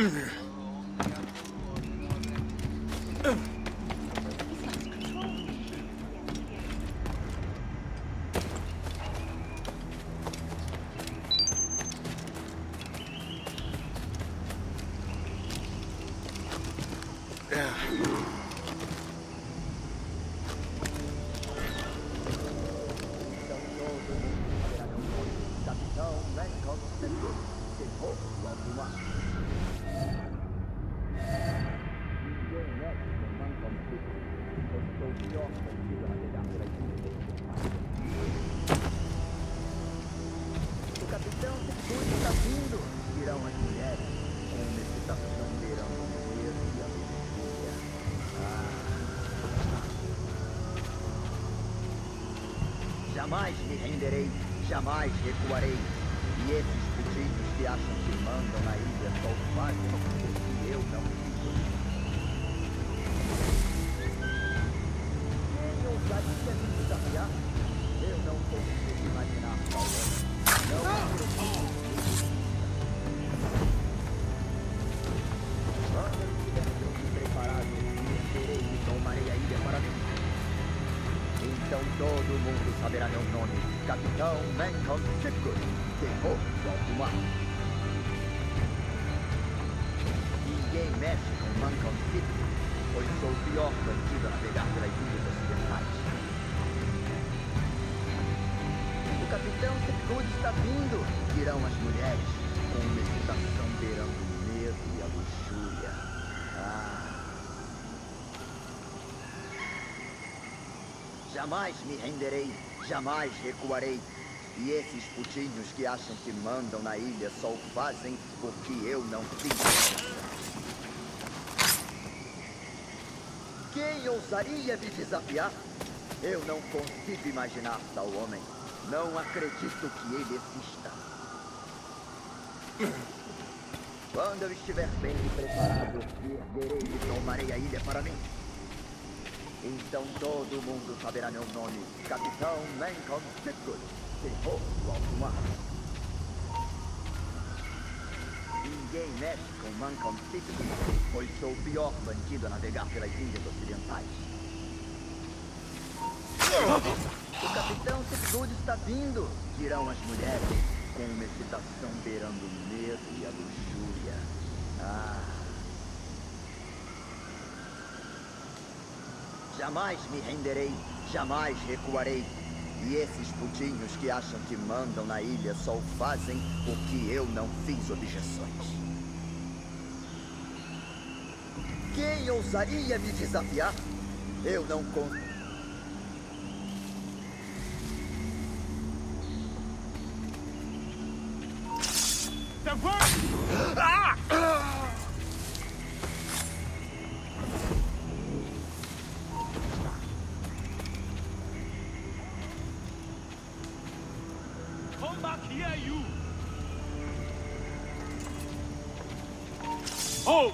O capitão Secund está vindo, dirão as mulheres, com uma excitação beirando o medo e a luxúria. Jamais me renderei, jamais recuarei. E esses putinhos que acham que mandam na ilha só o fazem porque eu não fiz. Quem ousaria me desafiar? Eu não consigo imaginar tal homem. Não acredito. Quando eu estiver pronto e preparado, vencerei e tomarei a ilha para mim. Então todo mundo saberá meu nome, Capitão Mancom Secund, terror do alto mar. Ninguém mexe com Mancom Secund, pois sou o pior bandido a navegar pelas ilhas ocidentais. O Capitão Secund está vindo, dirão as mulheres, com uma excitação beirando o medo e a luxúria. Jamais me renderei, jamais recuarei. E esses putinhos que acham que mandam na ilha só o fazem porque eu não fiz. Quem ousaria me desafiar? Eu não consigo imaginar tal homem. Não acredito que ele exista. Quando eu estiver bem preparado, erguerei e tomarei a ilha para mim. Então todo mundo saberá meu nome, Capitão Mancom Secund, terror do alto mar. Ninguém mexe com Mancom Secund, pois sou o pior bandido a navegar pelas ilhas ocidentais. O Capitão Secund está vindo, dirão as mulheres, com uma excitação beirando o medo e a luxúria. Jamais me renderei, jamais recuarei. E esses putinhos que acham que mandam na ilha só o fazem porque eu não fiz objeções. Quem ousaria me desafiar? Eu não consigo. Come back here, you! Oh!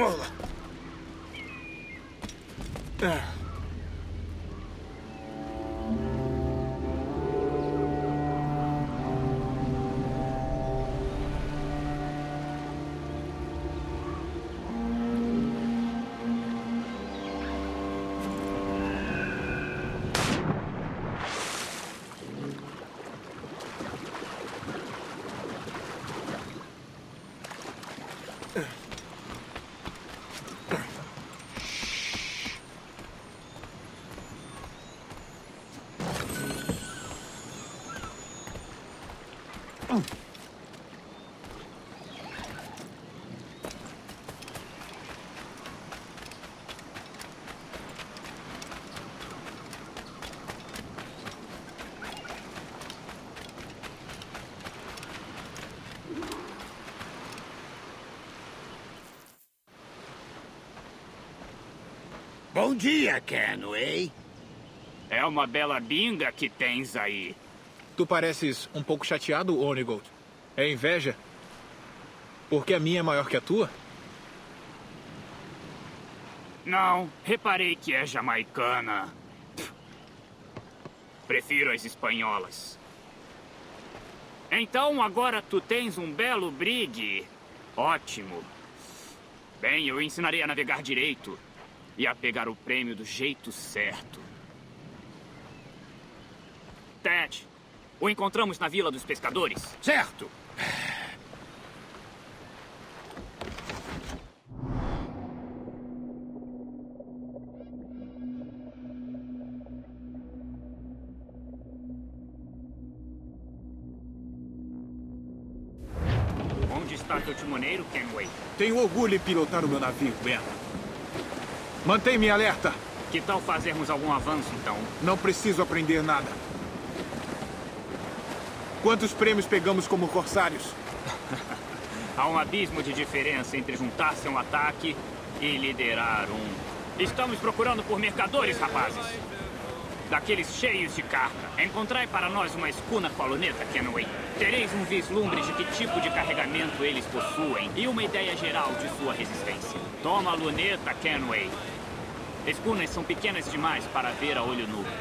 Vamos lá. Bom dia, Kenway. É uma bela binga que tens aí. Tu pareces um pouco chateado, Onigold. É inveja? Porque a minha é maior que a tua? Não, reparei que é jamaicana. Prefiro as espanholas. Então agora tu tens um belo brigue. Ótimo. Bem, eu ensinarei a navegar direito e a pegar o prêmio do jeito certo. Ted, o encontramos na Vila dos Pescadores? Certo. Onde está teu timoneiro, Kenway? Tenho orgulho em pilotar o meu navio, Ben. Mantém-me alerta. Que tal fazermos algum avanço, então? Não preciso aprender nada. Quantos prêmios pegamos como corsários? Há um abismo de diferença entre juntar-se a um ataque e liderar um. Estamos procurando por mercadores, rapazes. Daqueles cheios de carga. Encontrai para nós uma escuna com a luneta, Kenway. Tereis um vislumbre de que tipo de carregamento eles possuem e uma ideia geral de sua resistência. Toma a luneta, Kenway. Escunas são pequenas demais para ver a olho nu.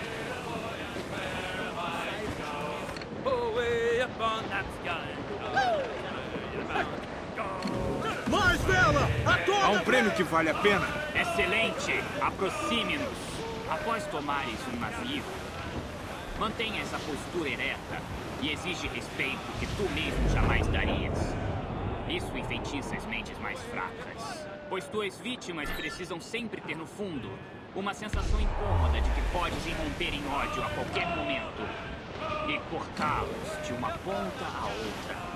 Mais vela! A toda! Há um prêmio que vale a pena. Excelente! Aproxime-nos. Após tomares um navio, mantenha essa postura ereta e exige respeito que tu mesmo jamais darias. Isso enfeitiça as mentes mais fracas, pois tuas vítimas precisam sempre ter no fundo uma sensação incômoda de que podes irromper em ódio a qualquer momento e cortá-los de uma ponta a outra.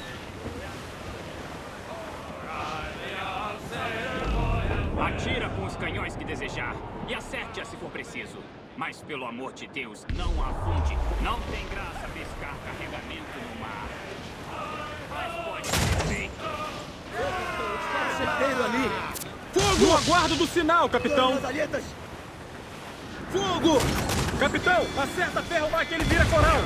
Atira com os canhões que desejar e acerte-a se for preciso. Mas, pelo amor de Deus, não afunde. Não tem graça pescar carregamento no mar. Mas pode ser feito. Certeiro ali! Fogo! No aguardo do sinal, capitão! As alhetas! Fogo! Capitão, acerta ferro lá que ele vira coral!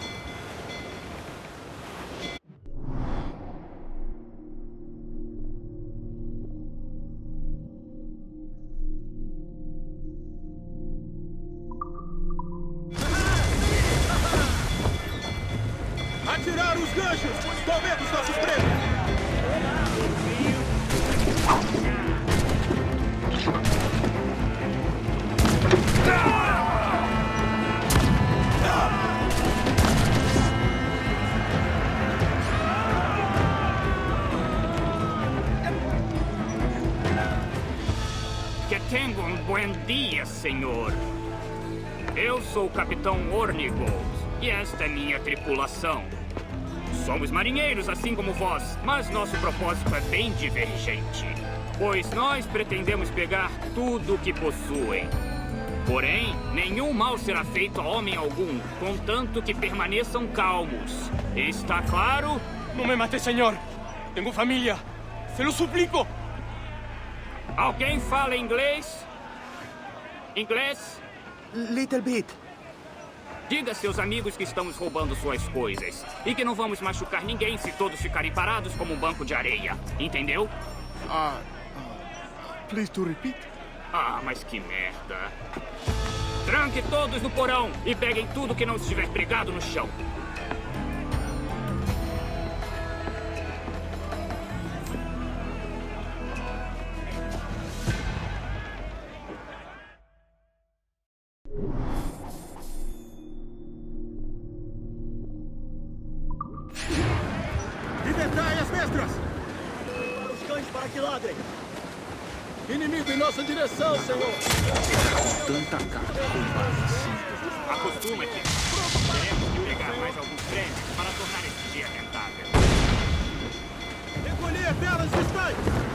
Atirar os ganchos! Tomemos nossos prêmios! Que tenha um bom dia, senhor. Eu sou o Capitão Ornigold e esta é minha tripulação. Somos marinheiros, assim como vós, mas nosso propósito é bem divergente. Pois nós pretendemos pegar tudo o que possuem. Porém, nenhum mal será feito a homem algum, contanto que permaneçam calmos. Está claro? No me mate, señor. Tengo familia. Se lo suplico. Alguém fala inglês? Inglês? Little bit. Diga a seus amigos que estamos roubando suas coisas. E que não vamos machucar ninguém se todos ficarem parados como um banco de areia. Entendeu? Please to repeat. Ah, mas que merda. Tranque todos no porão e peguem tudo que não estiver pregado no chão. Libertai as mestras! Para os cães para que ladrem! Inimigo em nossa direção, senhor! Tanta carga com base simples. Acostuma-te. Teremos que pegar mais alguns prêmios para tornar esse dia rentável. Recolher velas de Stein!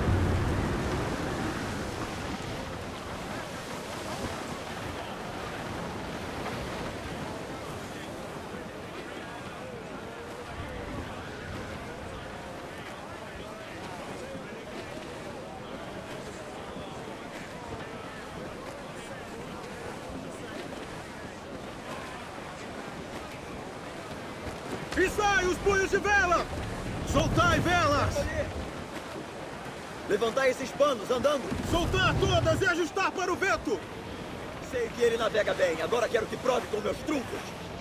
Içai os punhos de vela! Soltai velas! Levantai esses panos, andando! Soltar todas e ajustar para o vento! Sei que ele navega bem, agora quero que prove com meus truncos!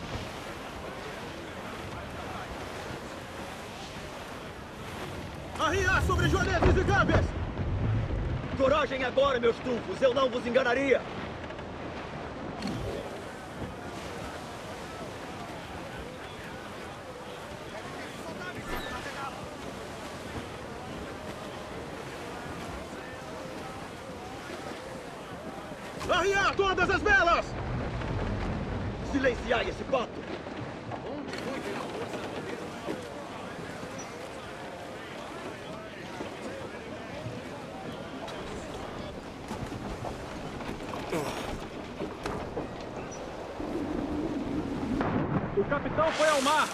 Arriar sobre joanetes e gâbias! Coragem agora, meus truncos, eu não vos enganaria! Arriar todas as velas! Silenciai esse pato! O capitão foi ao mar.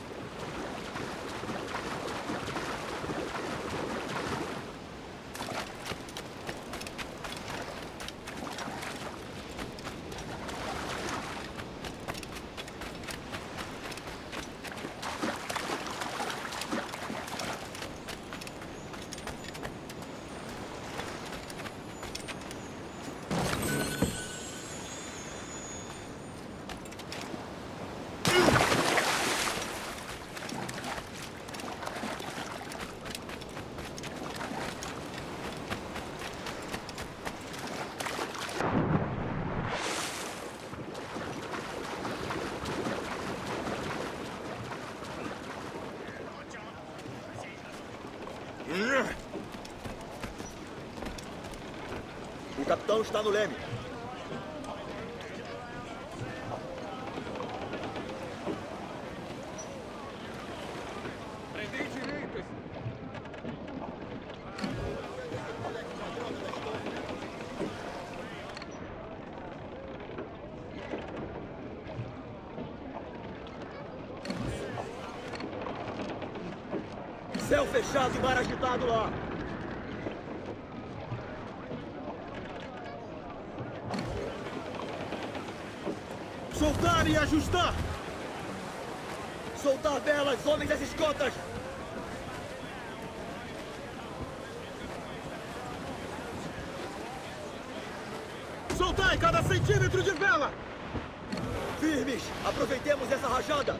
O capitão está no leme. Prendei direito! Céu fechado e mar agitado lá! Soltar e ajustar! Soltar velas, homens das escotas! Soltai cada centímetro de vela! Firmes! Aproveitemos essa rajada!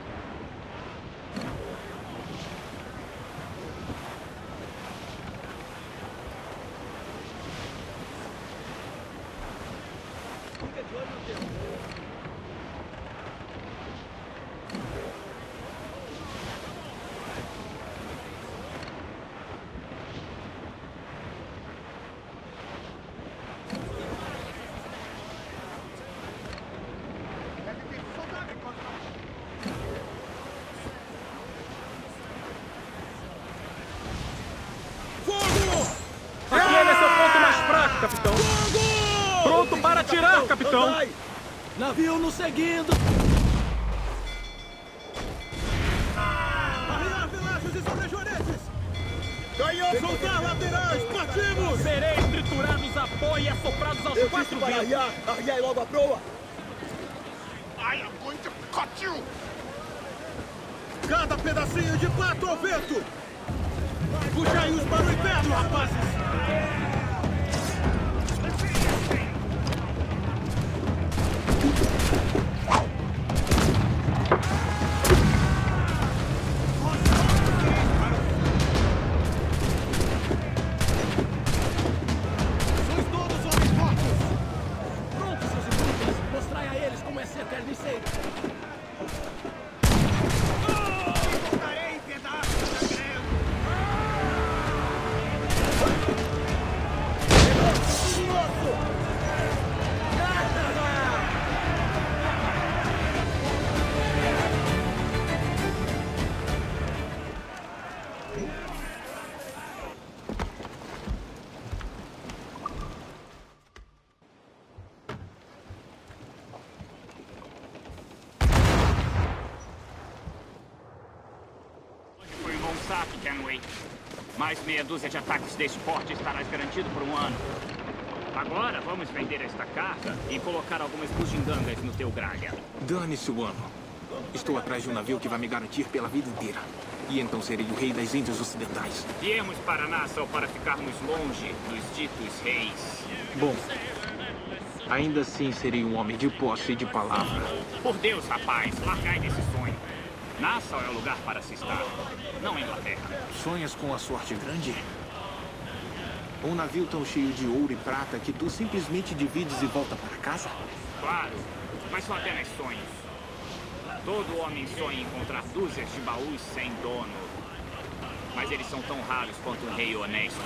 Fica de olho no tempo. Aquele é seu ponto mais fraco, capitão. Pronto para atirar, capitão. Andai! Navio nos seguindo! Arriar velachos e sobrejoanetes! Ganhou! Soltar laterais! Partimos! Sereis triturados a pó e assoprados aos Eu disse quatro para ventos. arriar! Arriai logo a proa! I am going to cut you! Cada pedacinho de pato ao vento! Puxai-os para o inferno, rapazes! Mais meia dúzia de ataques deste porte estarás garantido por um ano. Agora vamos vender esta carga e colocar algumas bugigangas no teu gralha. Dane-se o ano. Estou atrás de um navio que vai me garantir pela vida inteira. E então serei o rei das Índias Ocidentais. Viemos para Nassau para ficarmos longe dos ditos reis. Bom, ainda assim serei um homem de posse e de palavra. Por Deus, rapaz, largai desse sonho. Nassau é o lugar para se estar, não a Inglaterra. Sonhas com a sorte grande? Um navio tão cheio de ouro e prata que tu simplesmente divides e volta para casa? Claro, mas são apenas sonhos. Todo homem sonha em encontrar dúzias de baús sem dono. Mas eles são tão raros quanto um rei honesto.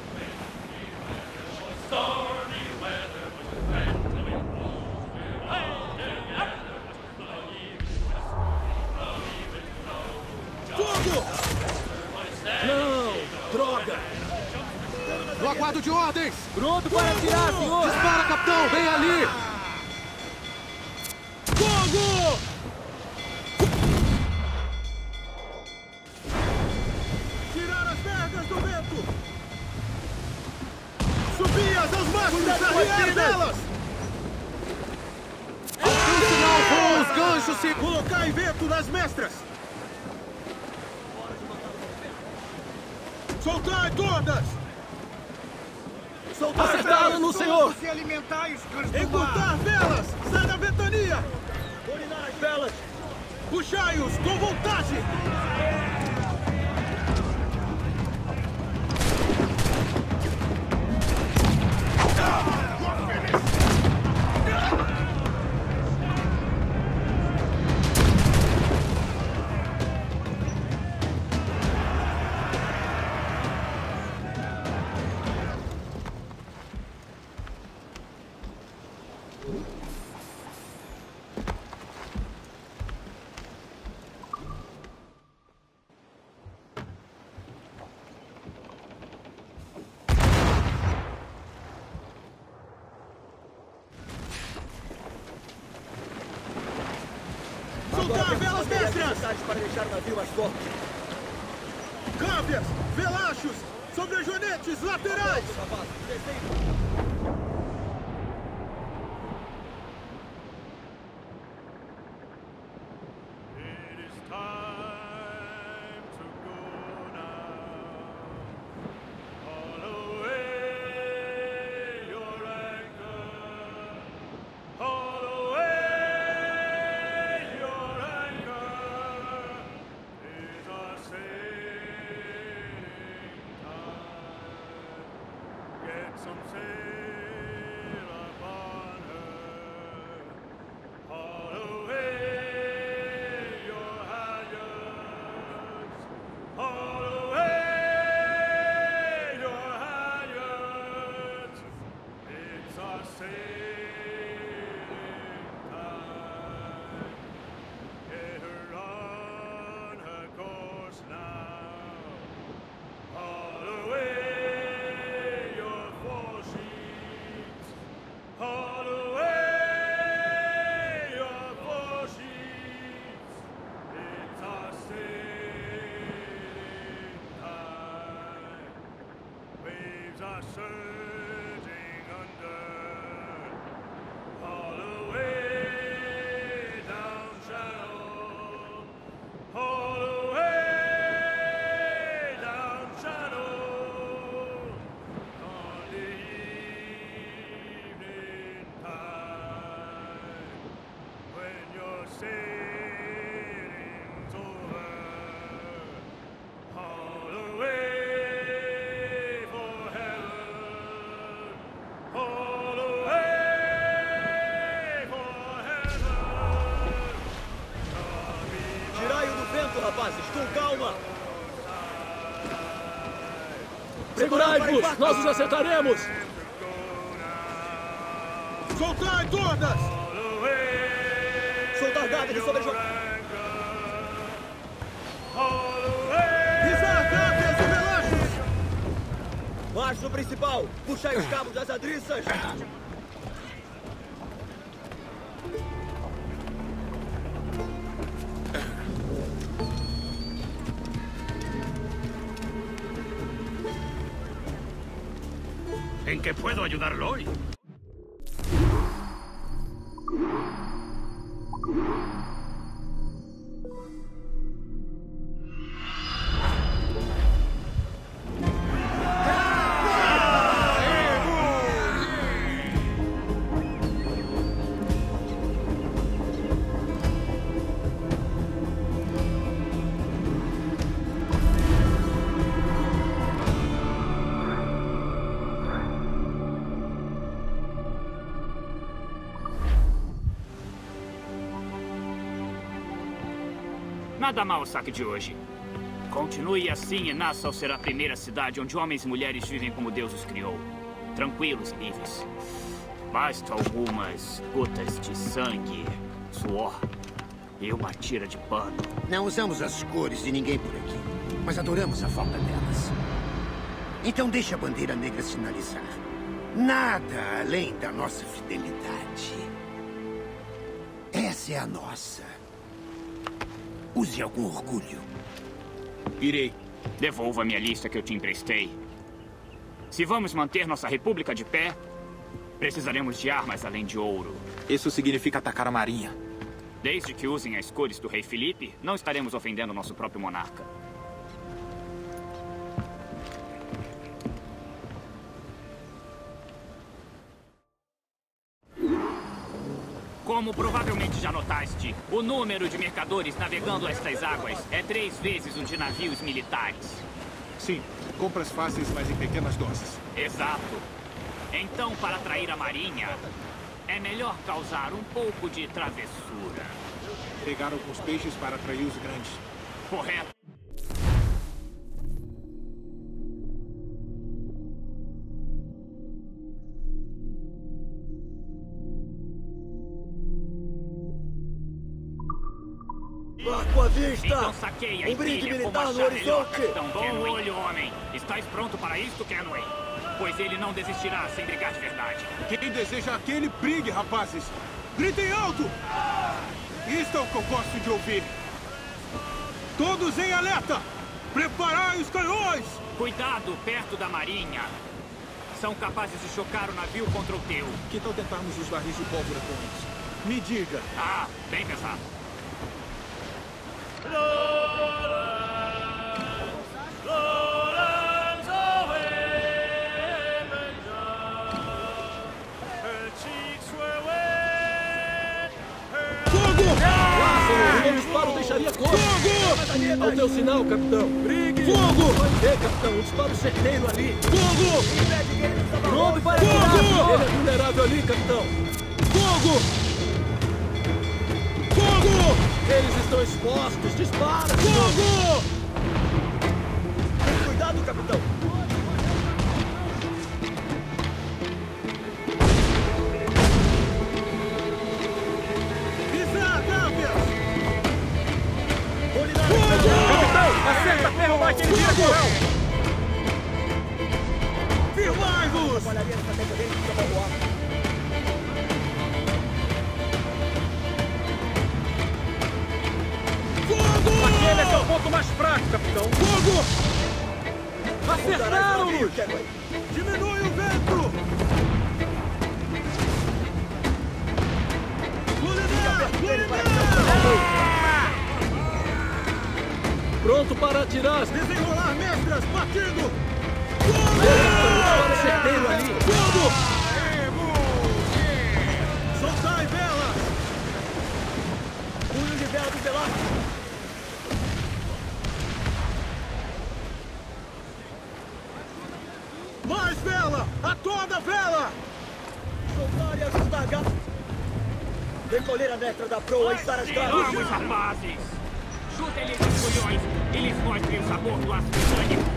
Fogo! Não! Droga! No aguardo de ordens! Pronto para atirar, senhor! Dispara, capitão! Bem ali! Fogo! Tirar as vergas do vento! Subi-as aos mastros! Arriar velas! Um sinal com os ganchos se... Colocar em vento nas mestras! Soltai todas! Acertá-lo no senhor! Se alimentar e os cães do mar. Encurtar velas! Sai da ventania! Dominar as velas! Puxai-os com vontade! Soltar velas mestras! Para deixar o navio mais forte. Cábias! Velachos! Sobrejonetes laterais! Rapazes, com calma! Segurai-vos! Nós os acertaremos! Soltai todas! Soltar gado de sobrejogo! Pisar cábias e velachos! Marcho principal! Puxai os cabos das adriças! que puedo ayudarlo hoy. Nada mal o saque de hoje. Continue assim e Nassau será a primeira cidade onde homens e mulheres vivem como Deus os criou. Tranquilos e livres. Basta algumas gotas de sangue, suor e uma tira de pano. Não usamos as cores de ninguém por aqui, mas adoramos a falta delas. Então deixe a bandeira negra sinalizar. Nada além da nossa fidelidade. Essa é a nossa. Use algum orgulho. Irei. Devolva minha lista que eu te emprestei. Se vamos manter nossa república de pé, precisaremos de armas além de ouro. Isso significa atacar a marinha. Desde que usem as cores do rei Felipe, não estaremos ofendendo nosso próprio monarca. Como provavelmente já notaste, o número de mercadores navegando estas águas é 3 vezes o de navios militares. Sim, compras fáceis, mas em pequenas doses. Exato. Então, para atrair a marinha, é melhor causar um pouco de travessura. Pegar alguns peixes para atrair os grandes. Correto. Barco à vista! Então saqueia e brinde brilha como militar no achar melhor, horizonte! Capitão Bom olho, homem. Estás pronto para isto, Kenway? Pois ele não desistirá sem brigar de verdade. Quem deseja aquele, brigue, rapazes! Gritem alto! Isto é o que eu gosto de ouvir. Todos em alerta! Preparai os canhões! Cuidado perto da marinha. São capazes de chocar o navio contra o teu. Que tal tentarmos os barris de pólvora com eles? Me diga. Ah, bem pensado. O disparo deixaria gol! Fogo! Ao teu sinal, capitão! Brigue! Fogo! Pode ver, capitão, um disparo certeiro ali! Fogo! Pronto para Fogo! atirar! Ele é vulnerável ali, capitão! Fogo! Fogo! Eles estão expostos! Dispara! Fogo! Cuidado, capitão! Acerta, ferro, vai que ele vira corão! Firmai-vos! Fogo! Aquele é seu ponto mais fraco, capitão! Fogo! Acertaram-nos! Diminui o vento! Pronto para atirar! Desenrolar mestras, partindo! Disparo certeiro ali! Fogo! Soltai velas! Punho de vela do Velasco! Mais vela! A toda vela! Soltar e ajustar gato! Recolher a mestra da proa e estar as Vamos, graças! rapazes! Chutem-lhes os colhões e lhes mostrem o sabor do ácido sânico.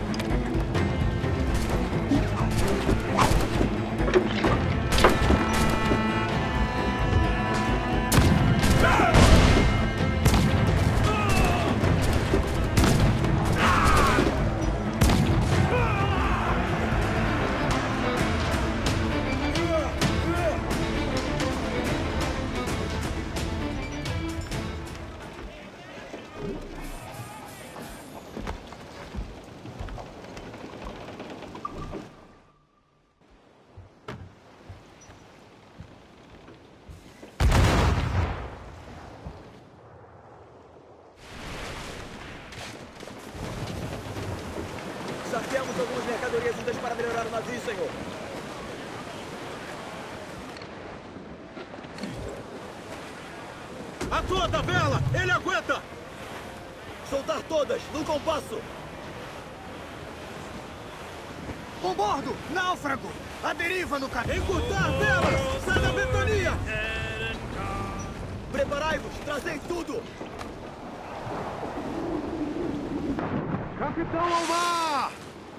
Temos algumas mercadorias juntas para melhorar o navio, senhor. A toda vela! Ele aguenta! Soltar todas, no compasso! Com bordo! Náufrago! A deriva no caminho! Encurtar velas! Sai da ventania! Preparai-vos! Trazei tudo! Capitão ao mar!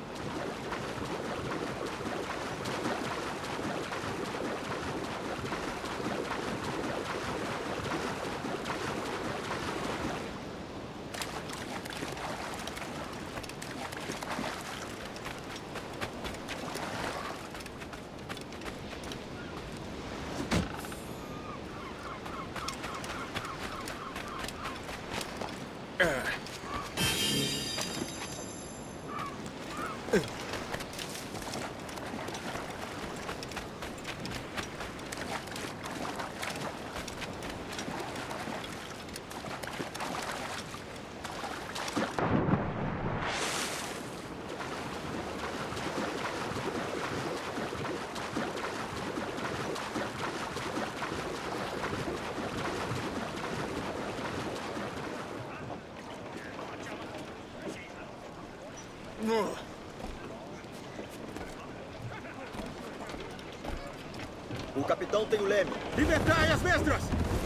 O capitão tem o leme. Libertai as mestras!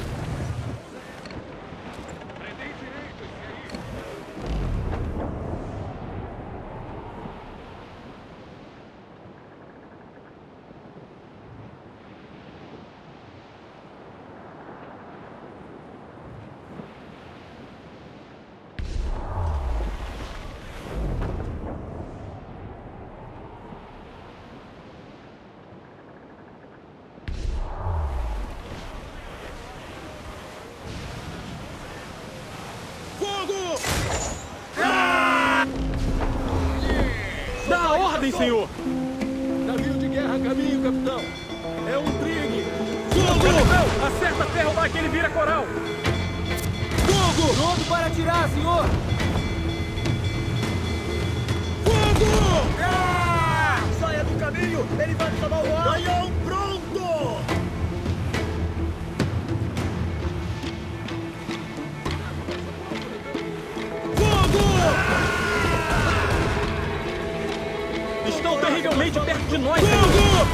Dá a ordem, senhor! Navio de guerra a caminho, capitão! É um trigue! Fogo! Capitão, acerta ferro lá que ele vira coral! Fogo! Pronto para atirar, senhor! Fogo! Saia do caminho! Ele vai nos salvar! Canhão pronto! Estão terrivelmente perto de nós, Fogo! senhor!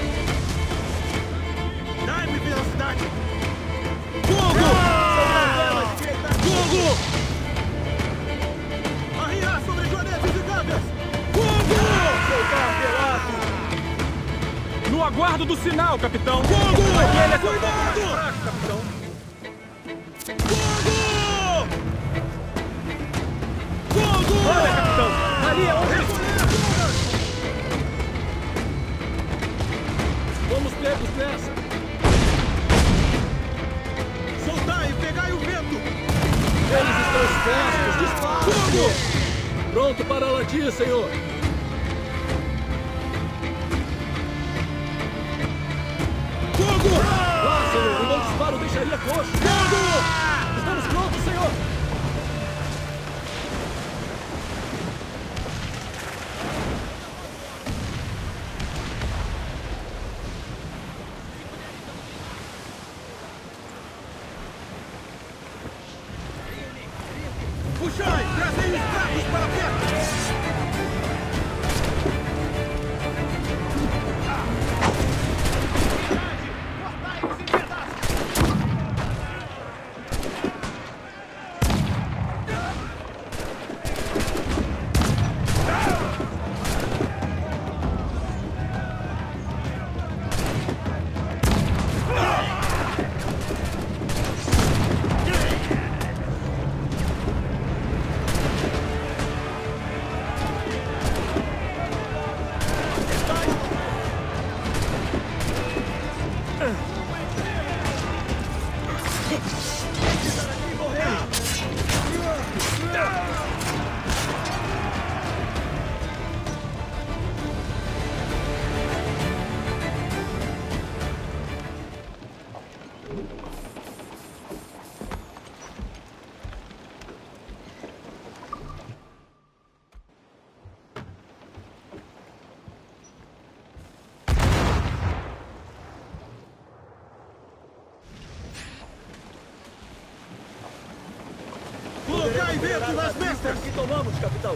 Dai-me velocidade! Fogo! Fogo! Arriar sobre joanetes e gávea! Fogo! Soltar pelado! No aguardo do sinal, capitão! Fogo! Aquele é seu Cuidado! ponto mais fraco, capitão! Fogo! Fogo! Olha, capitão! Ali é onde... Vamos pegos nessa! Soltai e pegai o vento! Eles estão expostos! Dispara! Fogo! Pronto para a latir, senhor! Fogo! Lá, senhor! Um bom disparo deixaria coxo! Fogo! Estamos prontos, senhor! Puxai! Trazei os pratos para perto! Vento nas bestas! Que tomamos, capitão!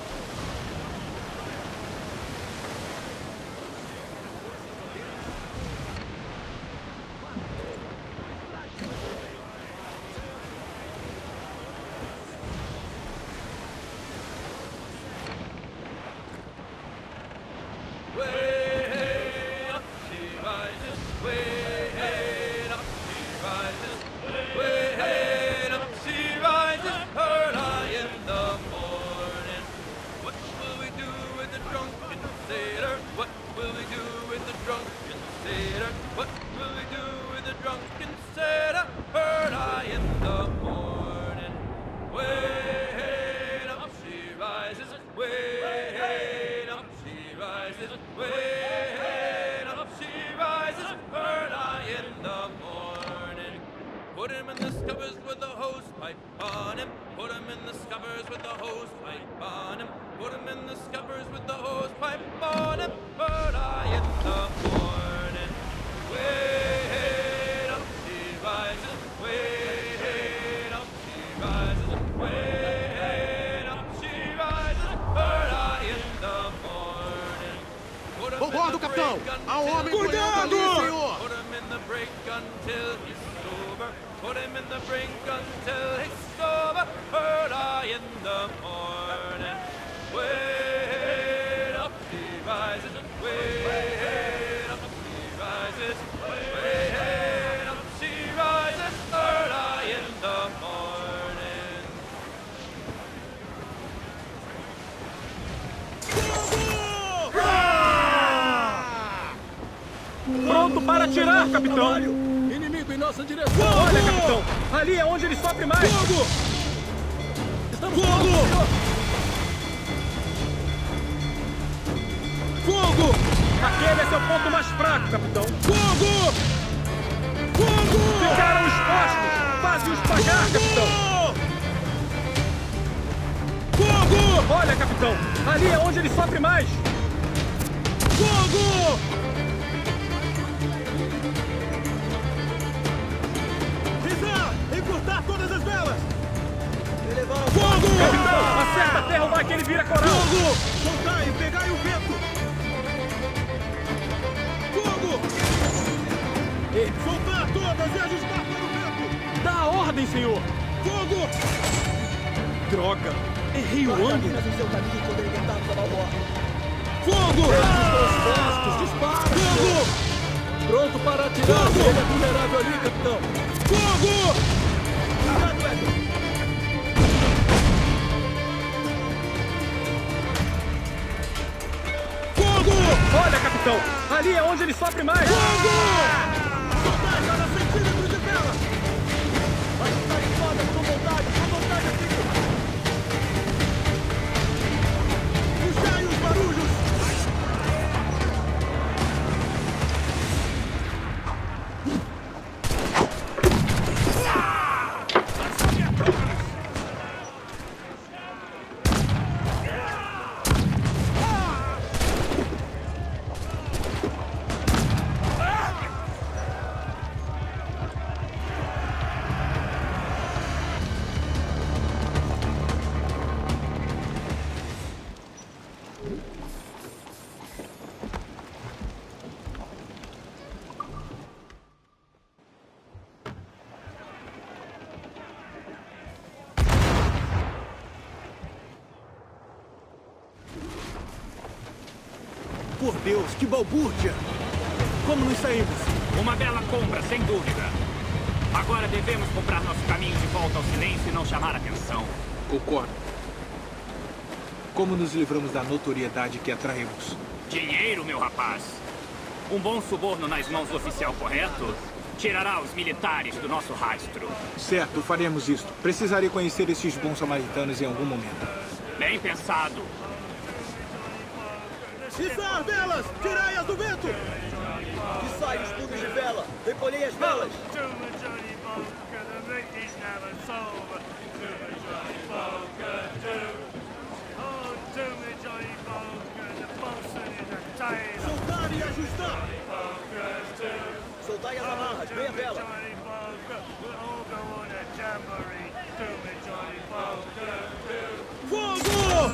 Concordo, capitão! Há um homem boiando ali, senhor! Put him in the brink until he's sober. Early in the morning. Wait up, he rises. Wait up, he rises. Wait up, she rises. Early in the morning. Pronto para atirar, capitão! Inimigo em nossa direção! Olha, capitão! Ali é onde ele sofre mais! Fogo! Estamos fogo! Fogo! Aquele é seu ponto mais fraco, capitão! Fogo! Fogo! Ficaram expostos! Faze-os pagar, capitão! Fogo! Olha, capitão! Ali é onde ele sofre mais! Fogo! Encurtar todas as velas! Fogo! Capitão, acerta a terra ou vai que ele vira coral! Fogo! Soltai e pegai o vento! Fogo! Soltar todas e ajustar para o vento! Dá a ordem, senhor! Fogo! Droga! Errei o ângulo! Fogo! Dispara! Fogo! Pronto para atirar! Fogo! Ele é vulnerável ali, capitão! Fogo! Fogo! Olha, capitão! Ali é onde ele sofre mais! Fogo! Soldado, cada centímetro de vela! Vai estar em foda com vontade aqui! Puxai os barulhos! Por Deus, que balbúrdia! Como nos saímos? Uma bela compra, sem dúvida. Agora devemos comprar nosso caminho de volta ao silêncio e não chamar atenção. Concordo. Como nos livramos da notoriedade que atraímos? Dinheiro, meu rapaz. Um bom suborno nas mãos do oficial correto tirará os militares do nosso rastro. Certo, faremos isto. Precisarei conhecer esses bons samaritanos em algum momento. Bem pensado. Içar velas! Tirai-as do vento! Que sai os punhos de vela! Recolhei as velas! Soltar e ajustar! Soltai as amarras, bem a vela! Fogo!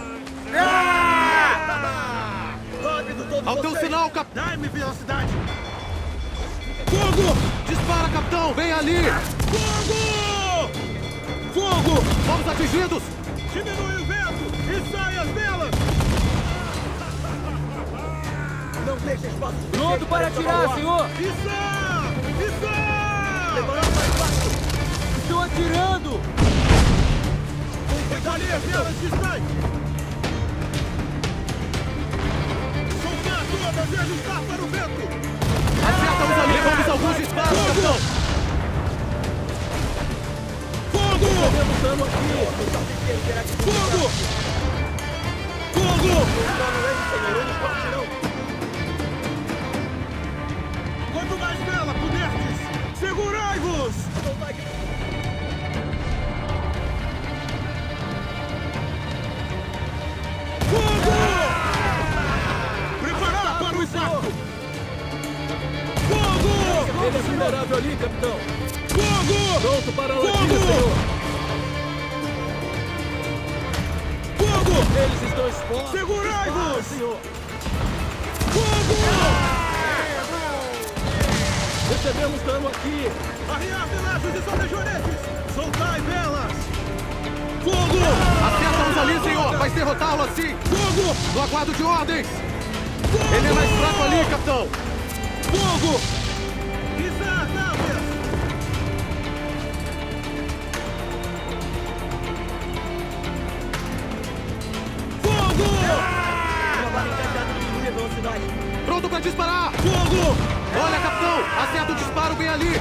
Rápido, todos Ao teu vocês! sinal, capitão! Dá-me velocidade! Fogo! Dispara, capitão! Vem ali! Fogo! Fogo! Fomos atingidos! Diminui o vento e sai as velas! Não deixe espaço! Pronto para atirar, senhor! Isso! Isso! Preparado para impacto! Estou atirando! Ali as velas de strike! Soltar todas e ajustar para o vento! Acerta-os ali! Levamos alguns disparos, capitão! Fogo! Temos dano aqui! Será que Fogo! Fogo! não é, senhor? Eles partirão! Quanto mais vela puderdes, segurai-vos! Fogo! Preparar para o impacto! Fogo! Ele é vulnerável ali, capitão! Fogo! Pronto para a latinha, Fogo! senhor! Fogo! Eles estão expostos! Segurai-vos! senhor! Fogo! Recebemos dano aqui! Arriar velazes e solejonetes! Soltai velas! Fogo! Acerta-os ali, senhor! Vai derrotá-lo assim! Fogo! No aguardo de ordens! Fogo! Ele é mais fraco ali, capitão! Fogo! Pisar naves! Fogo! Trabalho encaixado diminui a velocidade! Pronto para disparar! Fogo! Olha, capitão! Acerta o disparo bem ali!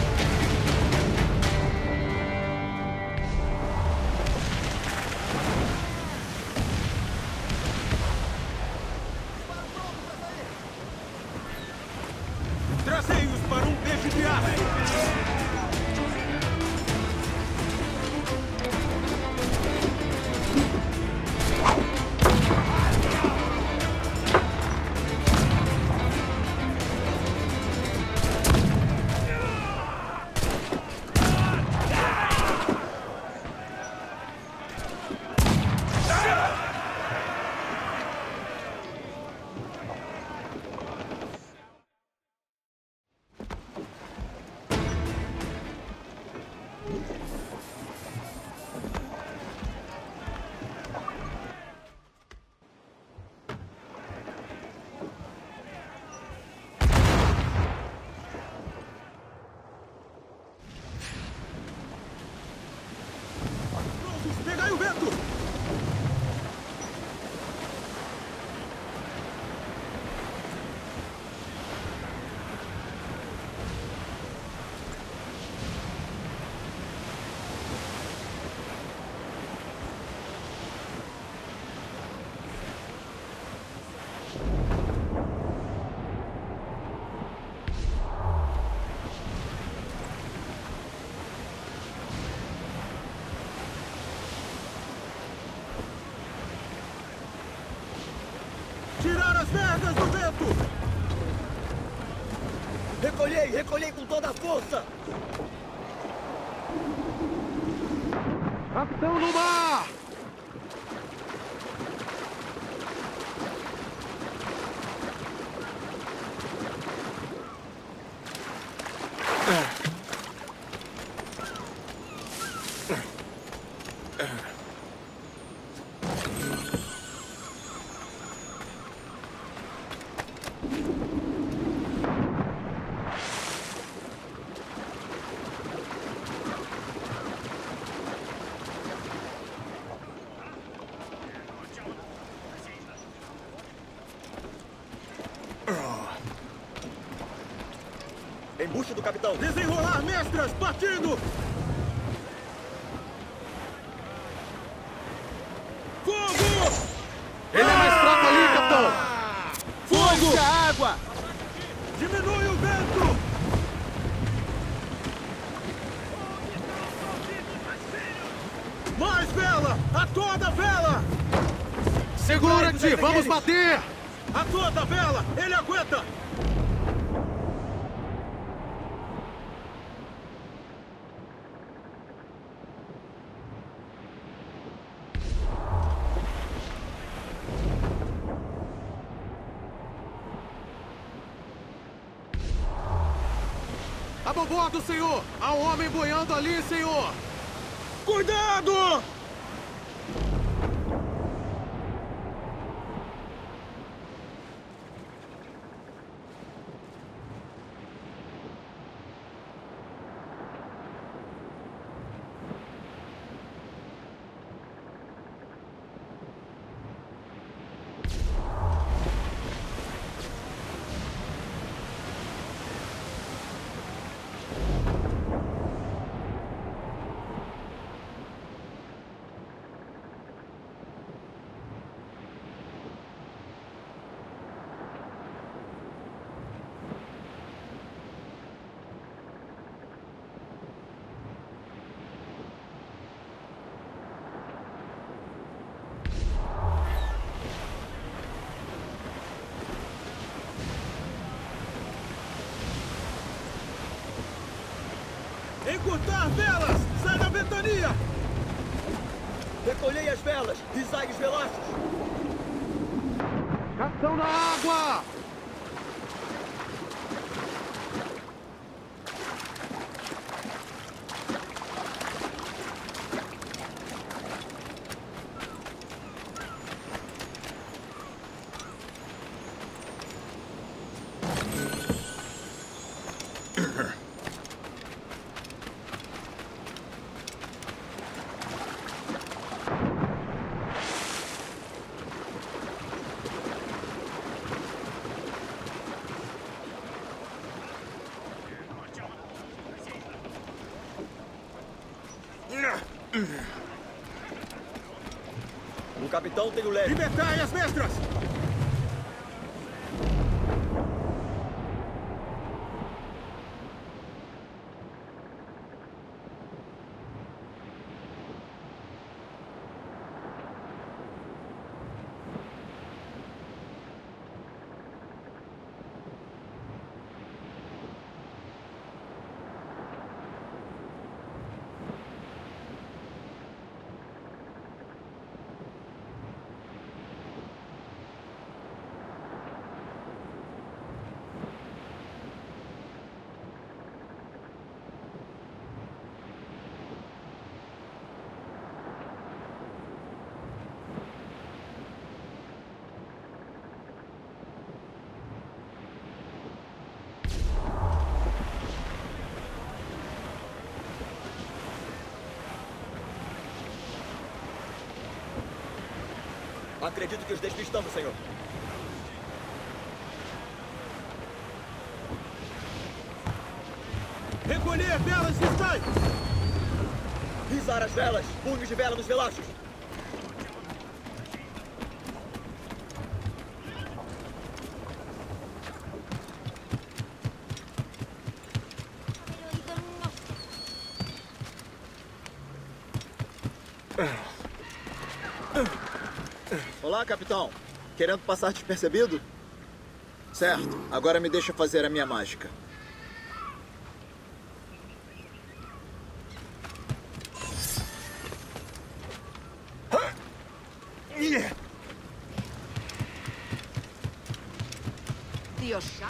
Tracei-os para um peixe de aço! Pegai o vento! Tirar as vergas do vento! Recolhei com toda a força! Capitão no mar! Embuste do capitão! Desenrolar mestras, partindo! Fogo! Ele é mais fraco ali, capitão! Fogo! A água! Diminui o vento! Mais vela! A toda vela! Segura-te! Vamos bater! A toda vela! Ele aguenta! A bordo, senhor! Há um homem boiando ali, senhor! Cuidado! Encurtar velas! Sai da ventania! Recolhei as velas! Risai os velachos! Capitão na água! O capitão tem o leve. Libertai as mestras! Acredito que os despistamos, senhor. Recolher velas e sai! Risar as velas! Punhos de vela nos velachos! Olá, capitão. Querendo passar despercebido? Certo. Agora me deixa fazer a minha mágica. Dioxá?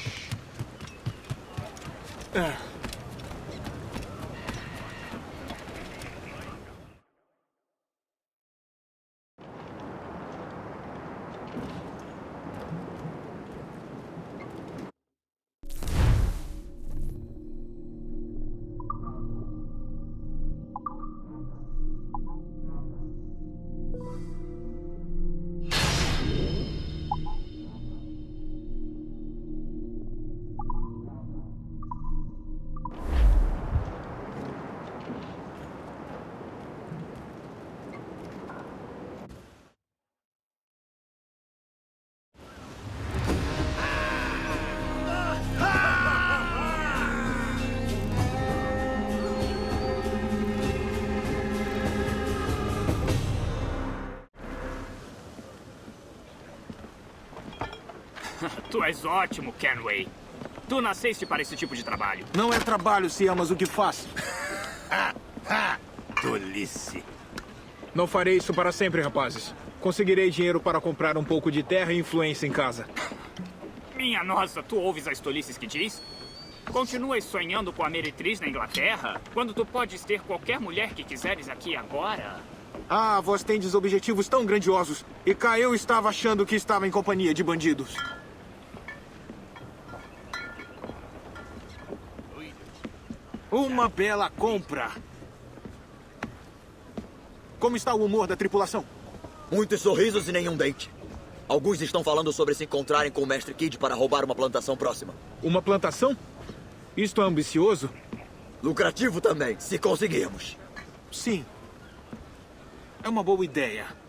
Tu és ótimo, Kenway. Tu nasceste para esse tipo de trabalho. Não é trabalho se amas o que faz. Tolice. Não farei isso para sempre, rapazes. Conseguirei dinheiro para comprar um pouco de terra e influência em casa. Minha nossa, tu ouves as tolices que diz? Continuas sonhando com a meretriz na Inglaterra? Quando tu podes ter qualquer mulher que quiseres aqui agora? Ah, vós tendes objetivos tão grandiosos. E cá eu estava achando que estava em companhia de bandidos. Uma bela compra. Como está o humor da tripulação? Muitos sorrisos e nenhum dente. Alguns estão falando sobre se encontrarem com o Mestre Kid para roubar uma plantação próxima. Uma plantação? Isto é ambicioso? Lucrativo também, se conseguirmos. Sim. É uma boa ideia.